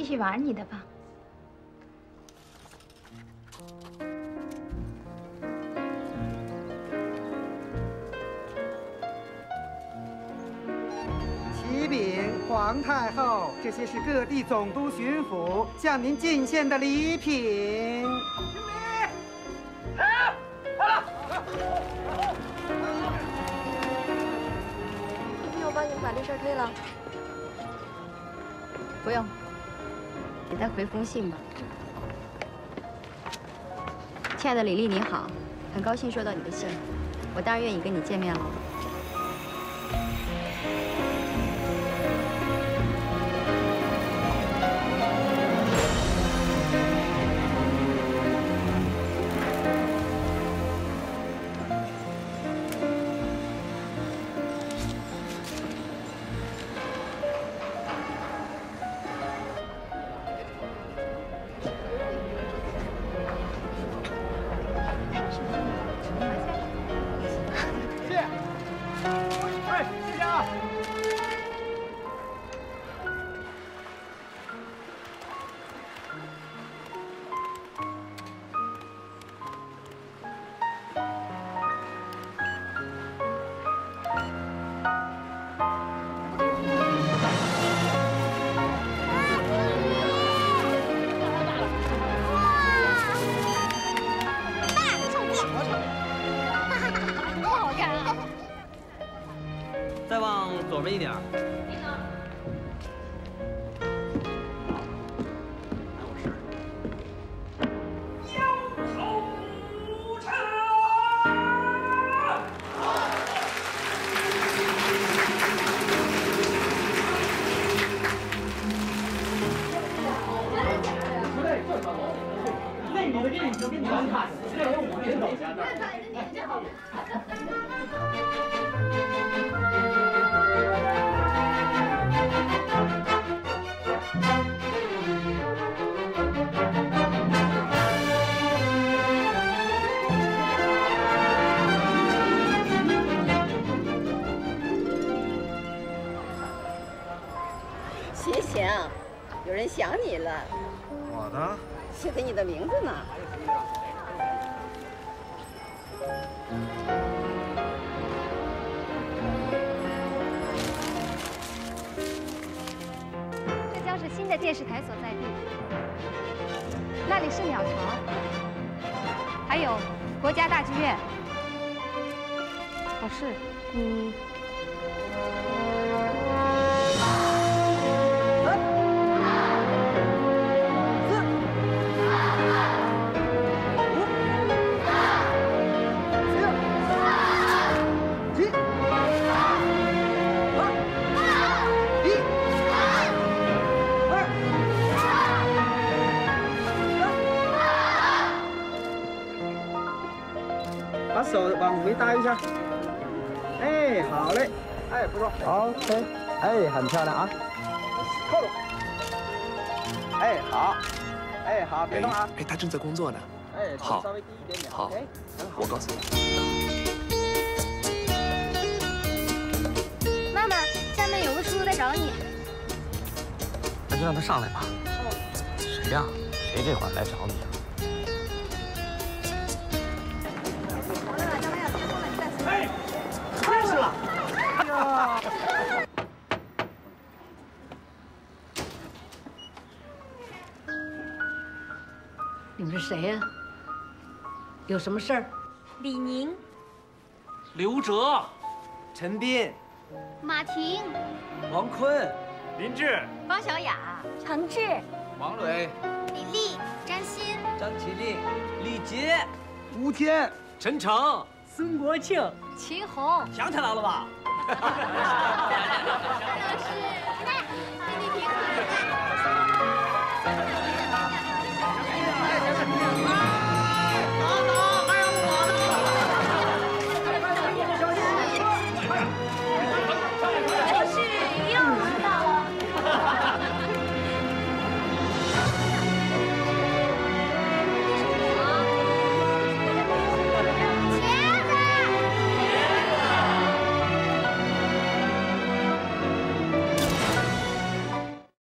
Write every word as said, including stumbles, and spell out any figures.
续玩你的吧。 启禀皇太后，这些是各地总督巡抚向您进献的礼品。 我帮你们把这事儿推了。不用，你再回封信吧。亲爱的李丽，你好，很高兴收到你的信，我当然愿意跟你见面了。 左边一点。 醒醒，有人想你了。 我的？ 写的你的名字呢。 这将是新的电视台所在地，那里是鸟巢，还有国家大剧院。哦，是，嗯。 把手往回搭一下，哎，好嘞，哎，不错 ，OK， 哎，很漂亮啊，靠拢，哎，好，哎，好，别动啊， 哎，他正在工作呢， 哎， 好， 稍微低一点点， 好， OK， 很好， 我告诉你， 妈妈，下面有个叔叔在找你， 那就让他上来吧。谁呀？谁这会儿来找你啊？ 哎，认识了！哎呀， 你们是谁呀？有什么事儿？ 李宁、 刘哲、 陈斌、 马婷、 王坤、 林志、 方小雅、程志、 王磊、 李丽、张欣、 张起立、李杰、吴天、 陈诚、 孙国庆、 秦红， 想起来了吧？ 老师。